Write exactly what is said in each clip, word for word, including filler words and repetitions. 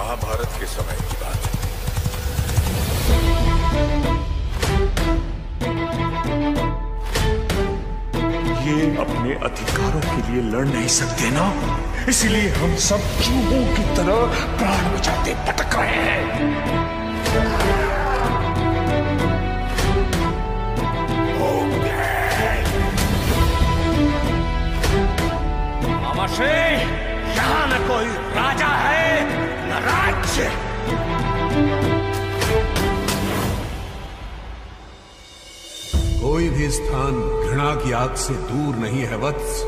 महाभारत के समय की बात है। ये अपने अधिकारों के लिए लड़ नहीं सकते ना, इसलिए हम सब चूहों की तरह प्राण बचाते भटक रहे हैं। यहाँ न कोई राजा है न राज्य। कोई भी स्थान घृणा की आग से दूर नहीं है वत्स।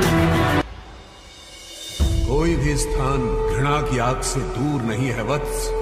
कोई भी स्थान घृणा की आग से दूर नहीं है वत्स।